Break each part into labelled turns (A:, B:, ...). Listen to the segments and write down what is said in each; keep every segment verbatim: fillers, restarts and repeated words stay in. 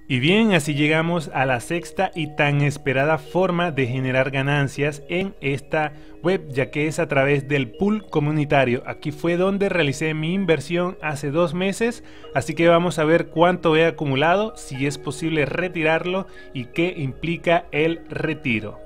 A: Y bien, así llegamos a la sexta y tan esperada forma de generar ganancias en esta web, ya que es a través del pool comunitario. Aquí fue donde realicé mi inversión hace dos meses, así que vamos a ver cuánto he acumulado, si es posible retirarlo y qué implica el retiro.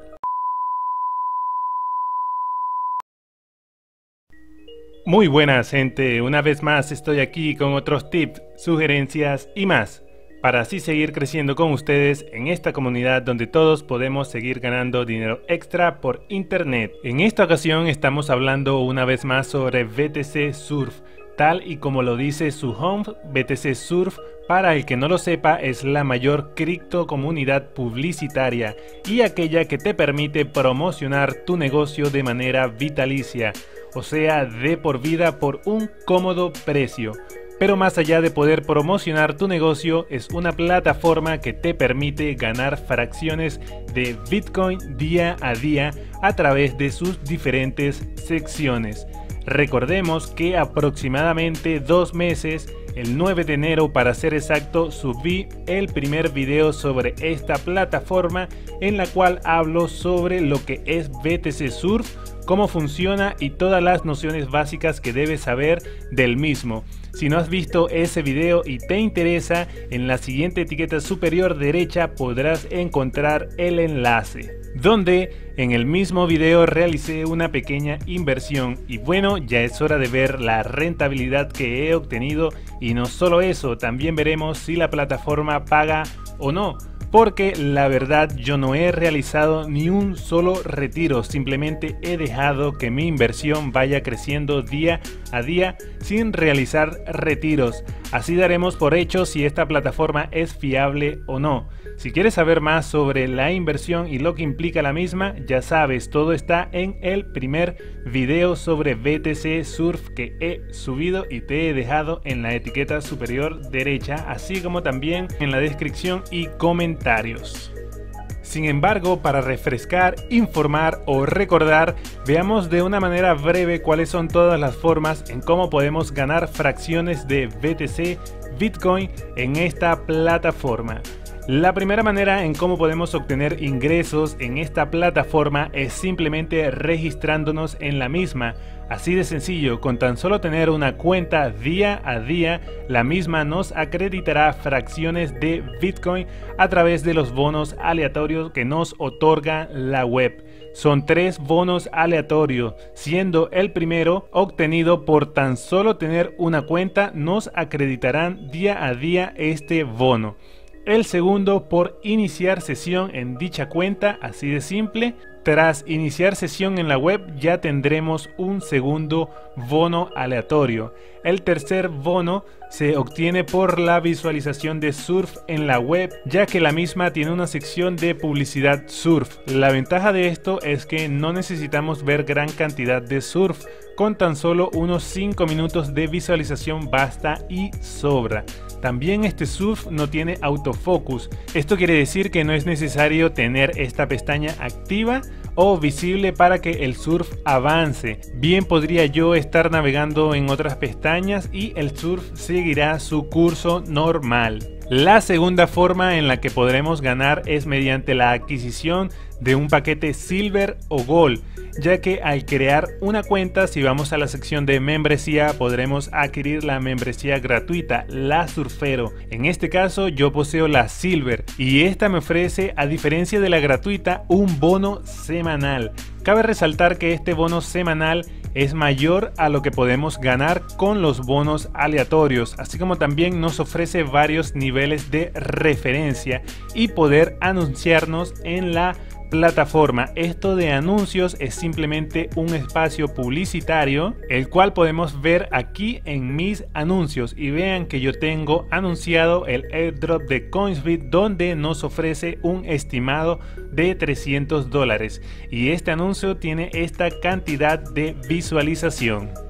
A: Muy buenas gente, una vez más estoy aquí con otros tips, sugerencias y más, para así seguir creciendo con ustedes en esta comunidad donde todos podemos seguir ganando dinero extra por internet. En esta ocasión estamos hablando una vez más sobre B T C Surf, tal y como lo dice su home. B T C Surf, para el que no lo sepa, es la mayor criptocomunidad publicitaria y aquella que te permite promocionar tu negocio de manera vitalicia, o sea, de por vida por un cómodo precio. Pero más allá de poder promocionar tu negocio, es una plataforma que te permite ganar fracciones de Bitcoin día a día a través de sus diferentes secciones. Recordemos que aproximadamente dos meses, el nueve de enero para ser exacto, subí el primer video sobre esta plataforma en la cual hablo sobre lo que es B T C Surf, cómo funciona y todas las nociones básicas que debes saber del mismo. Si no has visto ese video y te interesa, en la siguiente etiqueta superior derecha podrás encontrar el enlace, donde en el mismo video realicé una pequeña inversión y bueno, ya es hora de ver la rentabilidad que he obtenido, y no solo eso, también veremos si la plataforma paga o no. Porque la verdad yo no he realizado ni un solo retiro, simplemente he dejado que mi inversión vaya creciendo día a día sin realizar retiros. Así daremos por hecho si esta plataforma es fiable o no. Si quieres saber más sobre la inversión y lo que implica la misma, ya sabes, todo está en el primer video sobre B T C Surf que he subido y te he dejado en la etiqueta superior derecha, así como también en la descripción y comentarios. Sin embargo, para refrescar, informar o recordar, veamos de una manera breve cuáles son todas las formas en cómo podemos ganar fracciones de B T C Bitcoin en esta plataforma. La primera manera en cómo podemos obtener ingresos en esta plataforma es simplemente registrándonos en la misma. Así de sencillo, con tan solo tener una cuenta día a día, la misma nos acreditará fracciones de Bitcoin a través de los bonos aleatorios que nos otorga la web. Son tres bonos aleatorios, siendo el primero obtenido por tan solo tener una cuenta, nos acreditarán día a día este bono. El segundo por iniciar sesión en dicha cuenta, así de simple. Tras iniciar sesión en la web ya tendremos un segundo bono aleatorio. El tercer bono se obtiene por la visualización de surf en la web, ya que la misma tiene una sección de publicidad surf. La ventaja de esto es que no necesitamos ver gran cantidad de surf, con tan solo unos cinco minutos de visualización basta y sobra. También este surf no tiene autofocus. Esto quiere decir que no es necesario tener esta pestaña activa o visible para que el surf avance. Bien podría yo estar navegando en otras pestañas y el surf seguirá su curso normal. La segunda forma en la que podremos ganar es mediante la adquisición de un paquete Silver o Gold, ya que al crear una cuenta, si vamos a la sección de membresía, podremos adquirir la membresía gratuita, la Surfero. En este caso yo poseo la Silver y esta me ofrece, a diferencia de la gratuita, un bono semanal. Cabe resaltar que este bono semanal es mayor a lo que podemos ganar con los bonos aleatorios, así como también nos ofrece varios niveles de referencia y poder anunciarnos en la plataforma. Esto de anuncios es simplemente un espacio publicitario, el cual podemos ver aquí en mis anuncios, y vean que yo tengo anunciado el airdrop de Coinsbit, donde nos ofrece un estimado de trescientos dólares, y este anuncio tiene esta cantidad de visualización.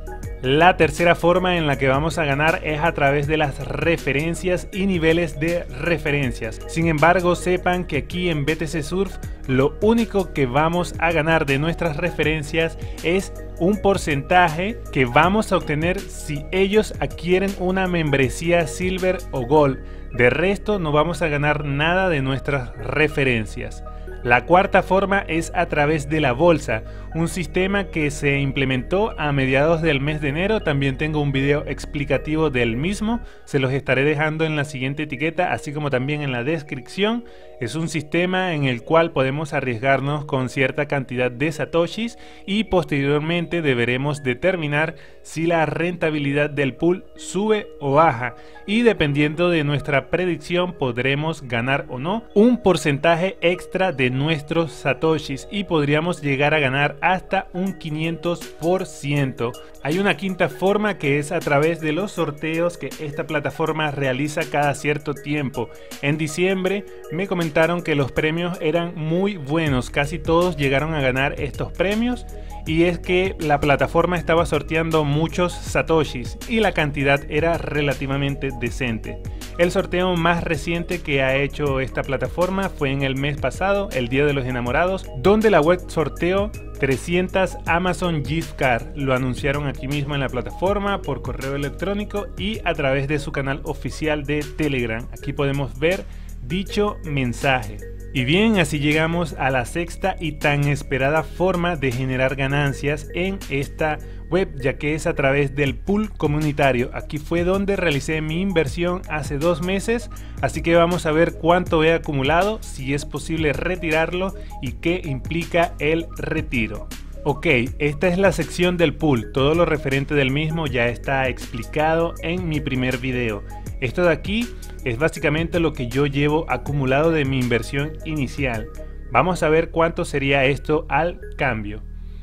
A: La tercera forma en la que vamos a ganar es a través de las referencias y niveles de referencias. Sin embargo, sepan que aquí en B T C Surf lo único que vamos a ganar de nuestras referencias es un porcentaje que vamos a obtener si ellos adquieren una membresía Silver o Gold. De resto no vamos a ganar nada de nuestras referencias. La cuarta forma es a través de la bolsa, un sistema que se implementó a mediados del mes de enero. También tengo un video explicativo del mismo, se los estaré dejando en la siguiente etiqueta, así como también en la descripción. Es un sistema en el cual podemos arriesgarnos con cierta cantidad de satoshis y posteriormente deberemos determinar si la rentabilidad del pool sube o baja, y dependiendo de nuestra predicción podremos ganar o no un porcentaje extra de nuestros satoshis y podríamos llegar a ganar hasta un quinientos por ciento. Hay una quinta forma que es a través de los sorteos que esta plataforma realiza cada cierto tiempo. En diciembre me comentaron que los premios eran muy buenos, casi todos llegaron a ganar estos premios, y es que la plataforma estaba sorteando muchos satoshis y la cantidad era relativamente decente. El sorteo más reciente que ha hecho esta plataforma fue en el mes pasado, el Día de los Enamorados, donde la web sorteó trescientas Amazon Gift Card. Lo anunciaron aquí mismo en la plataforma por correo electrónico y a través de su canal oficial de Telegram. Aquí podemos ver dicho mensaje. Y bien, así llegamos a la sexta y tan esperada forma de generar ganancias en esta web, ya que es a través del pool comunitario. Aquí fue donde realicé mi inversión hace dos meses, así que vamos a ver cuánto he acumulado, si es posible retirarlo y qué implica el retiro. Ok, esta es la sección del pool, todo lo referente del mismo ya está explicado en mi primer video. Esto de aquí es básicamente lo que yo llevo acumulado de mi inversión inicial. Vamos a ver cuánto sería esto al cambio.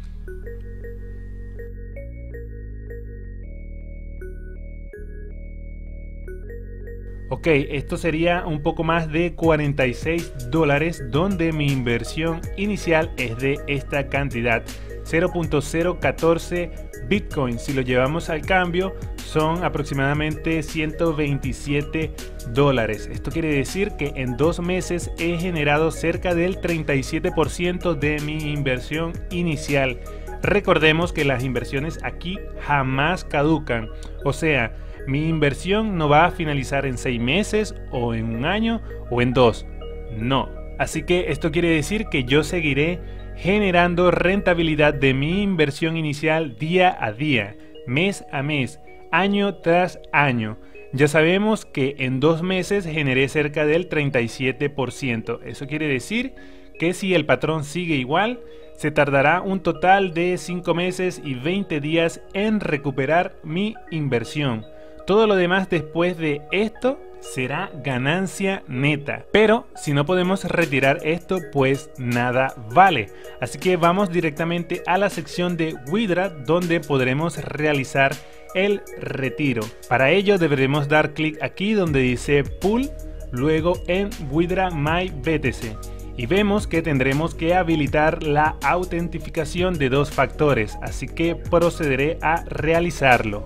A: Ok, esto sería un poco más de cuarenta y seis dólares, donde mi inversión inicial es de esta cantidad, cero punto cero catorce Bitcoin. Si lo llevamos al cambio son aproximadamente ciento veintisiete dólares. Esto quiere decir que en dos meses he generado cerca del treinta y siete por ciento de mi inversión inicial. Recordemos que las inversiones aquí jamás caducan, o sea, mi inversión no va a finalizar en seis meses o en un año o en dos, no. Así que esto quiere decir que yo seguiré generando rentabilidad de mi inversión inicial día a día, mes a mes, año tras año. Ya sabemos que en dos meses generé cerca del treinta y siete por ciento. Eso quiere decir que si el patrón sigue igual, se tardará un total de cinco meses y veinte días en recuperar mi inversión. Todo lo demás después de esto será ganancia neta, pero si no podemos retirar esto, pues nada vale. Así que vamos directamente a la sección de Withdraw, donde podremos realizar el retiro. Para ello deberemos dar clic aquí donde dice Pool, luego en Withdraw My B T C. Y vemos que tendremos que habilitar la autentificación de dos factores, así que procederé a realizarlo.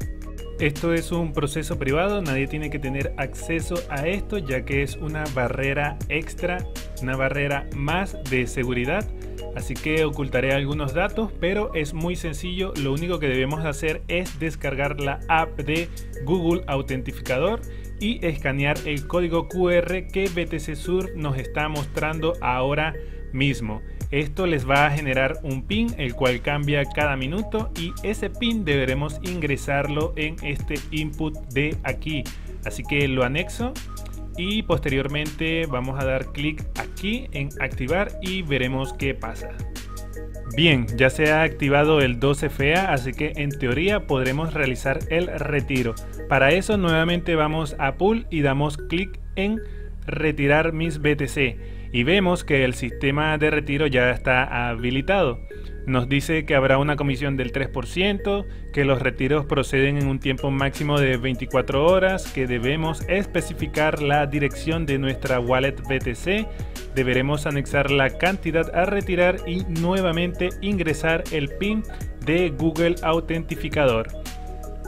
A: Esto es un proceso privado, nadie tiene que tener acceso a esto, ya que es una barrera extra, una barrera más de seguridad. Así que ocultaré algunos datos, pero es muy sencillo. Lo único que debemos hacer es descargar la app de Google Autentificador y escanear el código Q R que B T C Surf nos está mostrando ahora mismo. Esto les va a generar un pin, el cual cambia cada minuto, y ese pin deberemos ingresarlo en este input de aquí. Así que lo anexo y posteriormente vamos a dar clic aquí en activar y veremos qué pasa. Bien, ya se ha activado el dos F A, así que en teoría podremos realizar el retiro. Para eso nuevamente vamos a Pool y damos clic en retirar mis B T C. Y vemos que el sistema de retiro ya está habilitado. Nos dice que habrá una comisión del tres por ciento, que los retiros proceden en un tiempo máximo de veinticuatro horas, que debemos especificar la dirección de nuestra wallet B T C, deberemos anexar la cantidad a retirar y nuevamente ingresar el pin de Google Autentificador.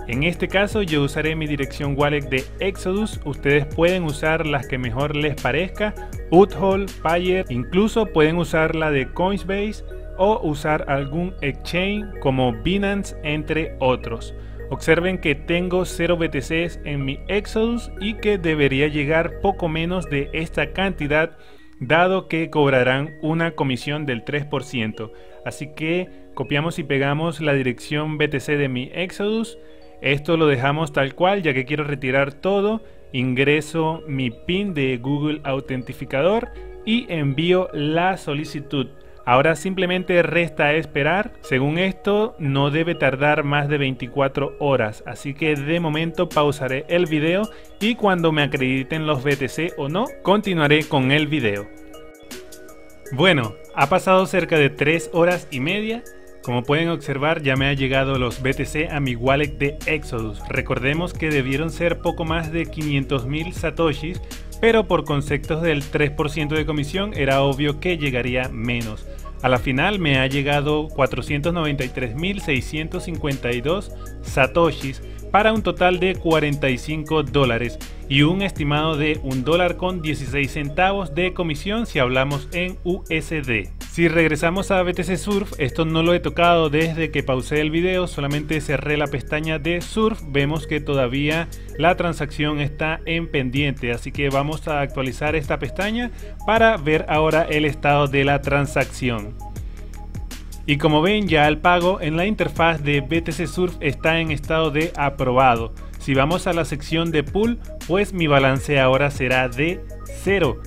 A: En este caso yo usaré mi dirección wallet de Exodus, ustedes pueden usar las que mejor les parezca, Uphold, Payeer, incluso pueden usar la de Coinbase o usar algún exchange como Binance, entre otros. Observen que tengo cero B T Cs en mi Exodus y que debería llegar poco menos de esta cantidad, dado que cobrarán una comisión del tres por ciento. Así que copiamos y pegamos la dirección B T C de mi Exodus. Esto lo dejamos tal cual, ya que quiero retirar todo. Ingreso mi PIN de Google Autentificador y envío la solicitud. Ahora simplemente resta esperar. Según esto no debe tardar más de veinticuatro horas, así que de momento pausaré el video y cuando me acrediten los B T C o no, continuaré con el video. Bueno, ha pasado cerca de tres horas y media. Como pueden observar, ya me ha llegado los B T C a mi wallet de Exodus. Recordemos que debieron ser poco más de quinientos mil satoshis, pero por conceptos del tres por ciento de comisión era obvio que llegaría menos. A la final me ha llegado cuatrocientos noventa y tres mil seiscientos cincuenta y dos satoshis para un total de cuarenta y cinco dólares y un estimado de un dólar con dieciséis centavos de comisión si hablamos en U S D. Si regresamos a B T C Surf, esto no lo he tocado desde que pausé el video, solamente cerré la pestaña de Surf. Vemos que todavía la transacción está en pendiente, así que vamos a actualizar esta pestaña para ver ahora el estado de la transacción. Y como ven, ya el pago en la interfaz de B T C Surf está en estado de aprobado. Si vamos a la sección de pool, pues mi balance ahora será de cero.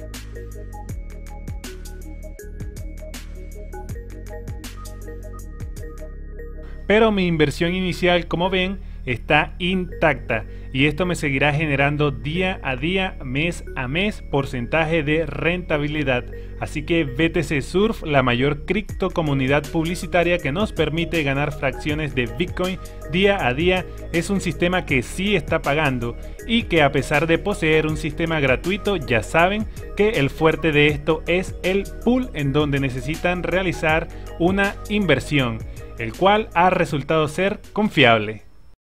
A: Pero mi inversión inicial, como ven, está intacta y esto me seguirá generando día a día, mes a mes, porcentaje de rentabilidad. Así que B T C Surf, la mayor criptocomunidad publicitaria que nos permite ganar fracciones de Bitcoin día a día, es un sistema que sí está pagando y que a pesar de poseer un sistema gratuito, ya saben que el fuerte de esto es el pool, en donde necesitan realizar una inversión, el cual ha resultado ser confiable.